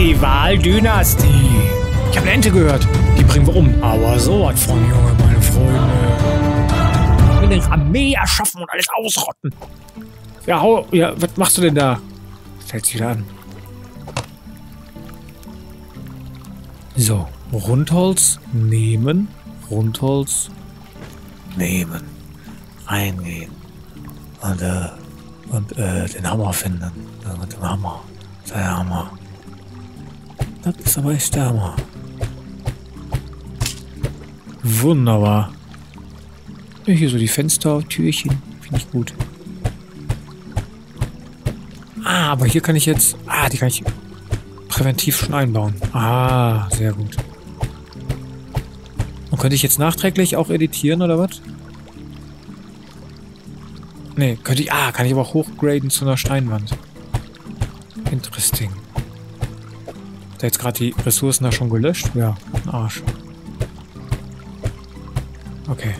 Rivaldynastie. Ich habe eine Ente gehört. Die bringen wir um. Aber sowas von, Junge, meine Freunde. Wir eine Armee erschaffen und alles ausrotten. Ja, was machst du denn da? Stellt sich wieder an. So, Rundholz nehmen. Rundholz nehmen. Reingehen. Und den Hammer finden. Mit dem Hammer. Der Hammer. Das ist aber echt der Hammer. Wunderbar. Hier so die Fenster, Türchen. Finde ich gut. Ah, aber hier kann ich jetzt... Ah, die kann ich präventiv schon einbauen. Ah, sehr gut. Und könnte ich jetzt nachträglich auch editieren, oder was? Nee, könnte ich... Ah, kann ich aber auch hochgraden zu einer Steinwand. Interesting. Hat er jetzt gerade die Ressourcen da schon gelöscht? Ja, ein Arsch. Okay.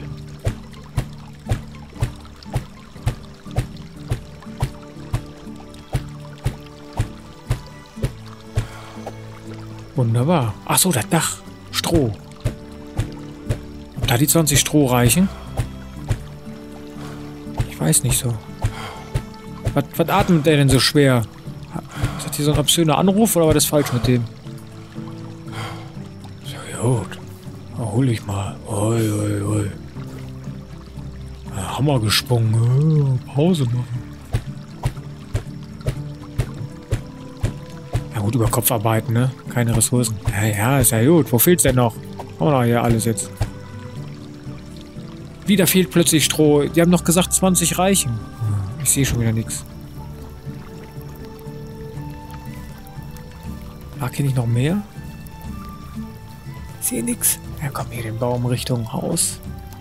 Wunderbar. Ach so, das Dach. Stroh. Ob da die 20 Stroh reichen? Ich weiß nicht so. Was atmet der denn so schwer? Ist das hier so ein obszöner Anruf oder war das falsch mit dem? So, gut. Hol ich mal. Oi, oi, oi. Hammer gesprungen. Pause machen. Ja gut, über Kopf arbeiten, ne? Keine Ressourcen. Ja, ist ja gut. Wo fehlt's denn noch? Haben wir doch hier alles jetzt. Wieder fehlt plötzlich Stroh. Die haben noch gesagt, 20 reichen. Ich sehe schon wieder nichts. Lag hier nicht noch mehr? Ich sehe nichts. Ja, komm hier den Baum Richtung Haus.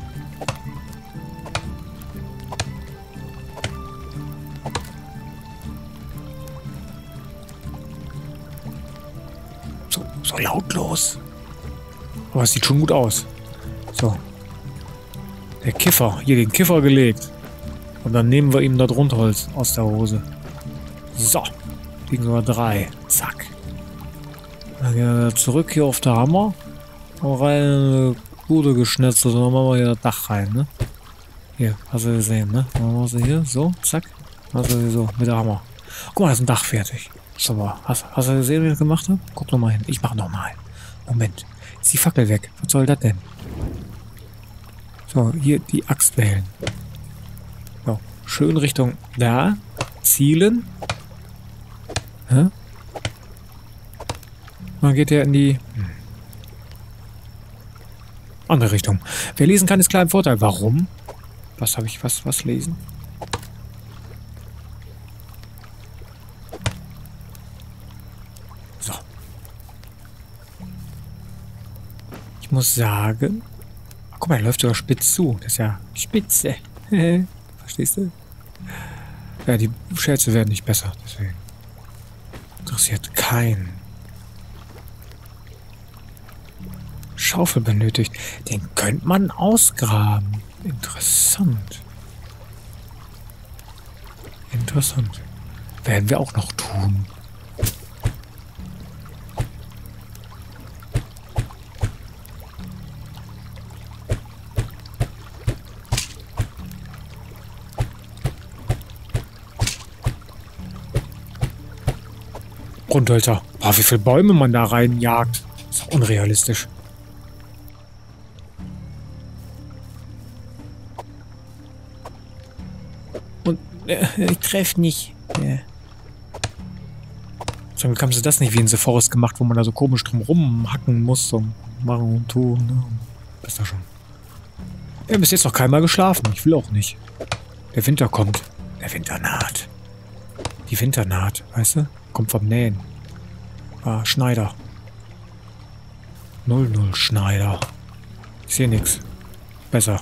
So lautlos. Aber es sieht schon gut aus. So. Der Kiffer. Hier den Kiffer gelegt. Und dann nehmen wir ihm das Rundholz aus der Hose. So. Liegen sogar 3. Zack. Dann gehen wir zurück hier auf der Hammer. Und rein eine Bude geschnitzelt. Und dann machen wir hier das Dach rein, ne? Hier, hast du gesehen, ne? Dann machen wir sie hier. So, zack. Hast du so, mit der Hammer. Guck mal, da ist ein Dach fertig. Super. Hast du gesehen, wie ich das gemacht habe? Guck noch mal hin. Ich mach noch mal. Moment. Ist die Fackel weg? Was soll das denn? So, hier die Axt wählen. So, schön Richtung da. Zielen. Hä? Dann geht er in die andere Richtung. Wer lesen kann, ist klar im Vorteil. Warum? Was habe ich? Was lesen? So. Ich muss sagen... Guck mal, er läuft sogar spitz zu. Das ist ja spitze. Verstehst du? Ja, die Scherze werden nicht besser. Deswegen interessiert keinen. Schaufel benötigt. Den könnte man ausgraben. Interessant. Interessant. Werden wir auch noch tun. Grundhölzer. Boah, wie viele Bäume man da reinjagt. Ist doch unrealistisch. Und ich treffe nicht. Ja. Zum Glück haben sie das nicht wie in The Forest gemacht, wo man da so komisch drum rumhacken muss und machen und tun. Ne? Das ist doch schon. Wir haben bis jetzt noch keinmal geschlafen. Ich will auch nicht. Der Winter kommt. Der Winter naht. Die Winter naht, weißt du? Kommt vom Nähen. Ah, Schneider. 00 Schneider. Ich sehe nichts. Besser.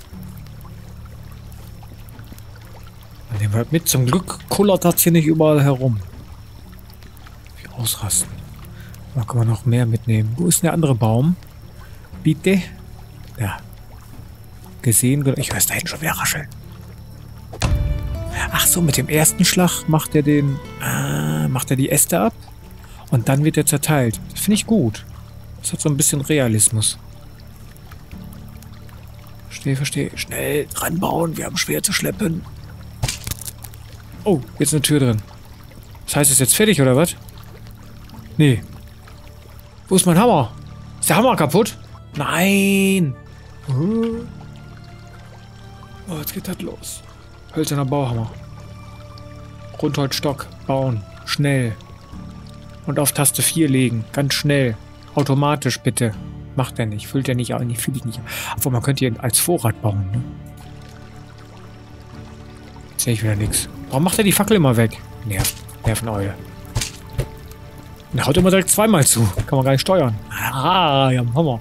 Dann nehmen wir halt mit. Zum Glück kullert das hier nicht überall herum. Wie ausrasten. Da kann man noch mehr mitnehmen. Wo ist denn der andere Baum? Bitte? Ja. Gesehen. Ich höre es da hinten schon wieder rascheln. Ach so, mit dem ersten Schlag macht er den... macht er die Äste ab. Und dann wird er zerteilt. Das finde ich gut. Das hat so ein bisschen Realismus. Verstehe. Schnell dran bauen. Wir haben schwer zu schleppen. Oh, jetzt eine Tür drin. Das heißt, es ist jetzt fertig, oder was? Nee. Wo ist mein Hammer? Ist der Hammer kaputt? Nein! Oh, jetzt geht das los. Hölzerner Bauhammer. Rundholzstock bauen. Schnell. Und auf Taste 4 legen. Ganz schnell. Automatisch bitte. Macht er nicht. Füllt er nicht auch nicht. Fühle ich nicht. Obwohl, man könnte hier als Vorrat bauen, ne? Jetzt sehe ich wieder nichts. Warum macht er die Fackel immer weg? Nerveneule. Und er haut immer direkt zweimal zu. Kann man gar nicht steuern. Ah, ja, Hammer.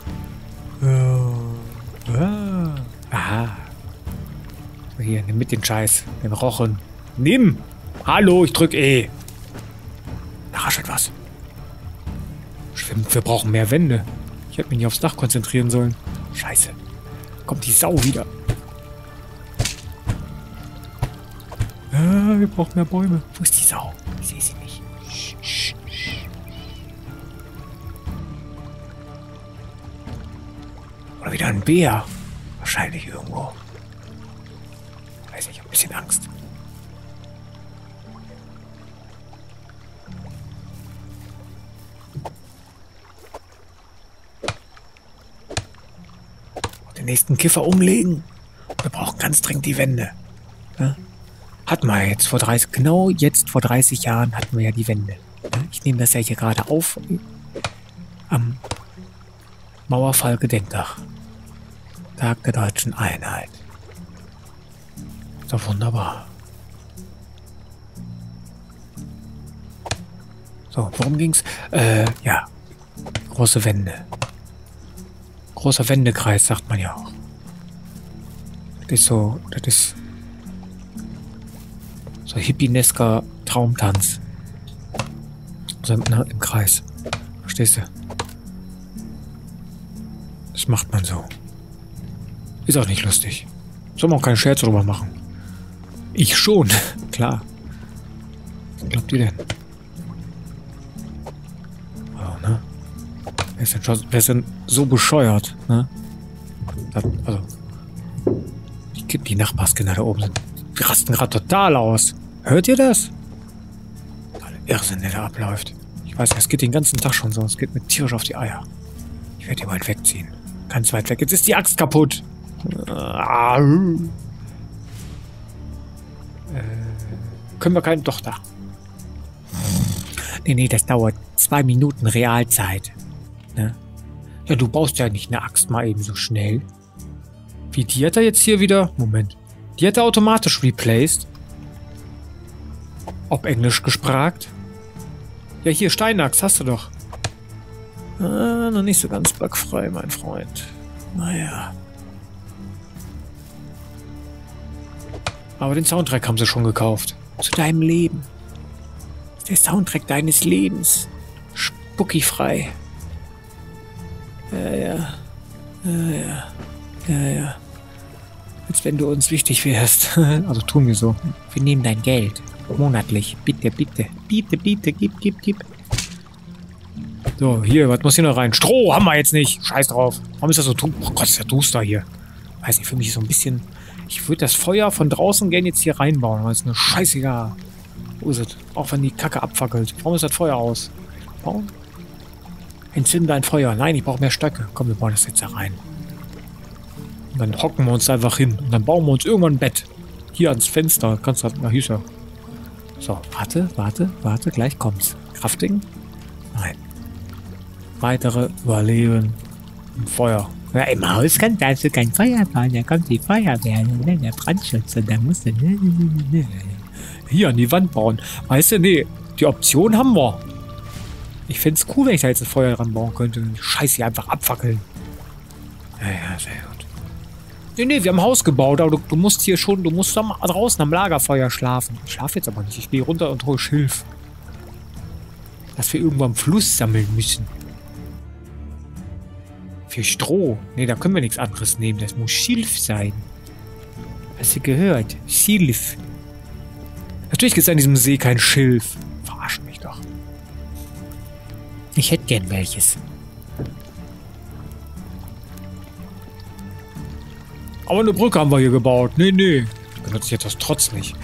Aha. Hier, nimm mit den Scheiß. Den Rochen. Nimm! Hallo, ich drück E. Da raschelt was. Schwimmt, wir brauchen mehr Wände. Ich hätte mich nicht aufs Dach konzentrieren sollen. Scheiße. Kommt die Sau wieder. Wir brauchen mehr Bäume. Wo ist die Sau? Ich sehe sie nicht. Oder wieder ein Bär. Wahrscheinlich irgendwo. Weiß nicht, ich habe ein bisschen Angst. Den nächsten Kiffer umlegen. Wir brauchen ganz dringend die Wände. Ja? Hatten wir jetzt vor 30... Genau jetzt vor 30 Jahren hatten wir ja die Wände. Ja? Ich nehme das ja hier gerade auf. Am Mauerfall-Gedenktag. Tag der Deutschen Einheit. Ist doch wunderbar. So, worum ging's? Ja. Große Wände. Großer Wendekreis, sagt man ja auch. Das ist so hippienesker Traumtanz. So im Kreis. Verstehst du? Das macht man so. Ist auch nicht lustig. Soll man auch keinen Scherz drüber machen. Ich schon, klar. Was glaubt ihr denn? Oh, ne? Wer ist denn so bescheuert, ne? Die Nachbarskinder da oben die rasten gerade total aus. Hört ihr das? Alle Irrsinn, der da abläuft. Ich weiß, es geht den ganzen Tag schon so. Es geht mir tierisch auf die Eier. Ich werde die bald wegziehen. Ganz weit weg. Jetzt ist die Axt kaputt. Können wir keinen... Doch, da. Nee, das dauert 2 Minuten Realzeit. Ne? Ja, du baust ja nicht eine Axt mal eben so schnell. Wie, die hat er jetzt hier wieder... Moment. Die hat er automatisch replaced. Ob Englisch gespragt? Ja, hier, Steinaxt hast du doch. Noch nicht so ganz bugfrei, mein Freund. Naja. Aber den Soundtrack haben sie schon gekauft. Zu deinem Leben. Das ist der Soundtrack deines Lebens. Spuckifrei. Ja. Als wenn du uns wichtig wärst. Also tun wir so. Wir nehmen dein Geld. Monatlich. Bitte. Gib. So, hier, was muss hier noch rein? Stroh haben wir jetzt nicht. Scheiß drauf. Warum ist das so... Oh Gott, ist ja duster hier. Weiß nicht, für mich ist so ein bisschen... Ich würde das Feuer von draußen gerne jetzt hier reinbauen. Aber ist eine scheißegal. Wo ist es? Auch wenn die Kacke abfackelt. Warum ist das Feuer aus? Warum? Entzünde ein Feuer. Nein, ich brauche mehr Stöcke. Komm, wir bauen das jetzt da rein. Und dann hocken wir uns einfach hin. Und dann bauen wir uns irgendwann ein Bett. Hier ans Fenster. Kannst du... Na, hier ist er. So, warte. Gleich kommt's. Crafting? Nein. Weitere Überleben im Feuer. Ja, im Haus darfst du kein Feuer bauen. Da kommt die Feuerwehr. Der Brandschutz. Und da musst du... Hier an die Wand bauen. Weißt du, nee. Die Option haben wir. Ich fände es cool, wenn ich da jetzt ein Feuer dran bauen könnte. Und die Scheiße hier einfach abfackeln. Ja, sehr gut. Nee, wir haben ein Haus gebaut, aber du musst hier schon, du musst da draußen am Lagerfeuer schlafen. Ich schlafe jetzt aber nicht. Ich gehe runter und hole Schilf. Dass wir irgendwo am Fluss sammeln müssen. Für Stroh. Nee, da können wir nichts anderes nehmen. Das muss Schilf sein. Hast du gehört? Schilf. Natürlich gibt es an diesem See kein Schilf. Verarschen mich doch. Ich hätte gern welches. Aber eine Brücke haben wir hier gebaut. Nee, nee. Benutze ich jetzt das trotz nicht.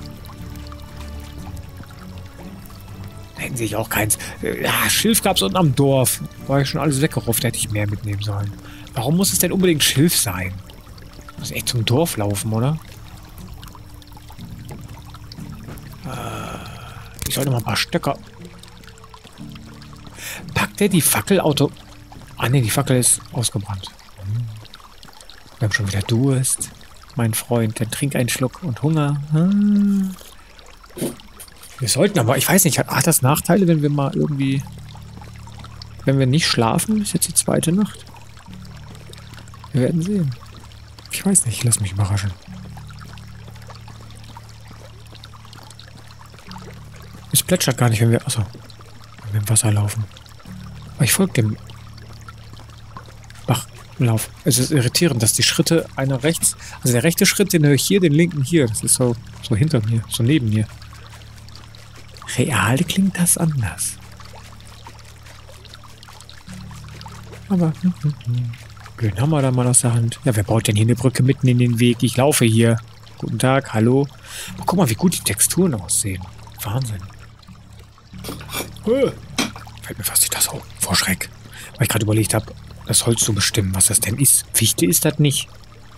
Hätten sich auch keins. Ja, Schilf gab es unten am Dorf. War ja schon alles weggerufft, hätte ich mehr mitnehmen sollen. Warum muss es denn unbedingt Schilf sein? Muss echt zum Dorf laufen, oder? Ich sollte mal ein paar Stöcker. Packt der die Fackelauto... Ah ne, die Fackel ist ausgebrannt. Wir haben schon wieder Durst, mein Freund. Dann trink einen Schluck und Hunger. Wir sollten aber, ich weiß nicht, hat das Nachteile, wenn wir mal irgendwie... Wenn wir nicht schlafen? Ist jetzt die zweite Nacht. Wir werden sehen. Ich weiß nicht, lass mich überraschen. Es plätschert gar nicht, wenn wir... Achso. Wenn wir im Wasser laufen. Aber ich folge dem Bachlauf. Es ist irritierend, dass die Schritte einer rechts... Also der rechte Schritt, den höre ich hier, den linken hier. Das ist so hinter mir, so neben mir. Real klingt das anders. Aber... Blöden Hammer da mal aus der Hand. Ja, wer baut denn hier eine Brücke mitten in den Weg? Ich laufe hier. Guten Tag, hallo. Aber guck mal, wie gut die Texturen aussehen. Wahnsinn. Fällt mir fast nicht das vor Schreck. Weil ich gerade überlegt habe, das Holz zu bestimmen, was das denn ist. Fichte ist das nicht.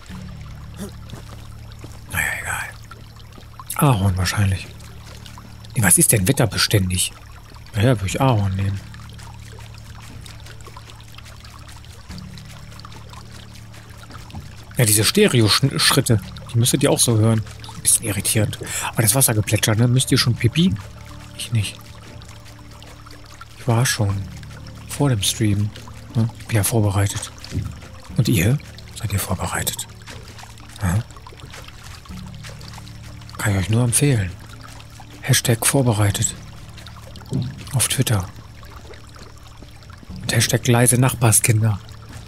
Naja, egal. Ahorn wahrscheinlich. Nee, was ist denn wetterbeständig? Naja, würde ich Ahorn nehmen. Ja, diese Stereo-Schritte, die müsstet ihr auch so hören. Ein bisschen irritierend. Aber das Wassergeplätscher, ne? Müsst ihr schon Pipi? Ich nicht. Ich war schon vor dem Stream. Ne? Bin ja vorbereitet. Und ihr? Seid ihr vorbereitet? Ja? Kann ich euch nur empfehlen. Hashtag vorbereitet. Auf Twitter. Und Hashtag leise Nachbarskinder.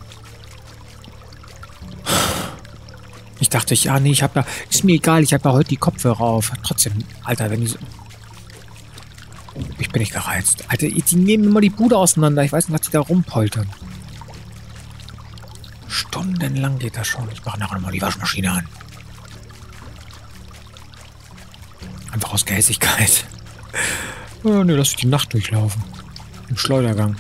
Ich dachte, nee, ich habe da... Ist mir egal, ich habe da heute die Kopfhörer auf. Trotzdem, Alter, wenn die so... Ich bin nicht gereizt. Alter, die nehmen immer die Bude auseinander. Ich weiß nicht, was die da rumpoltern. Stundenlang geht das schon. Ich mache nachher nochmal die Waschmaschine an. Einfach aus Gehässigkeit. Ja, ne, lass ich die Nacht durchlaufen. Im Schleudergang.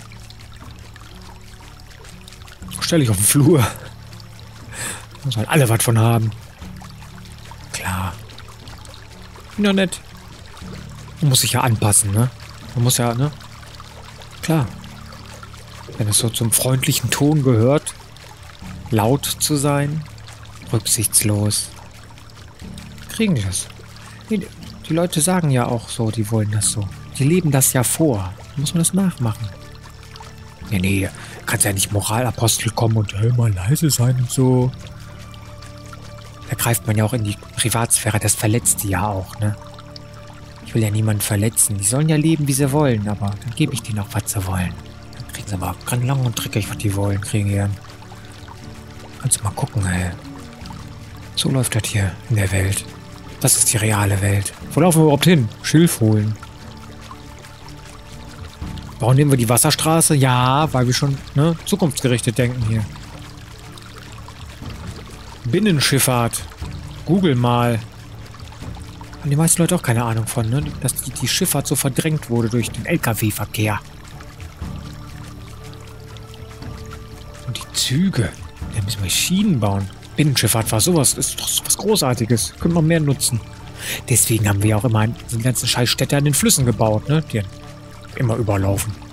Stell ich auf den Flur. Da sollen alle was von haben. Klar. Ja, nett. Man muss sich ja anpassen, ne? Man muss ja, ne? Klar. Wenn es so zum freundlichen Ton gehört, laut zu sein, rücksichtslos, kriegen die das. Die Leute sagen ja auch so, die wollen das so. Die leben das ja vor. Da muss man das nachmachen. Nee, kannst ja nicht Moralapostel kommen und mal leise sein und so. Da greift man ja auch in die Privatsphäre. Das verletzt die ja auch, ne? Ich will ja niemanden verletzen. Die sollen ja leben, wie sie wollen, aber dann gebe ich denen auch, was sie wollen. Dann kriegen sie aber ganz lang und dreckig, was die wollen, kriegen gern. Kannst du mal gucken, ey. So läuft das hier in der Welt. Das ist die reale Welt. Wo laufen wir überhaupt hin? Schilf holen. Warum nehmen wir die Wasserstraße? Ja, weil wir schon, ne, zukunftsgerichtet denken hier. Binnenschifffahrt. Google mal. Haben die meisten Leute auch keine Ahnung von, ne? Dass die Schifffahrt so verdrängt wurde durch den LKW-Verkehr. Und die Züge. Da müssen wir Schienen bauen. Binnenschifffahrt war sowas. Das ist doch was Großartiges. Können wir mehr nutzen. Deswegen haben wir auch immer die ganzen Scheißstädte an den Flüssen gebaut, ne? Die immer überlaufen.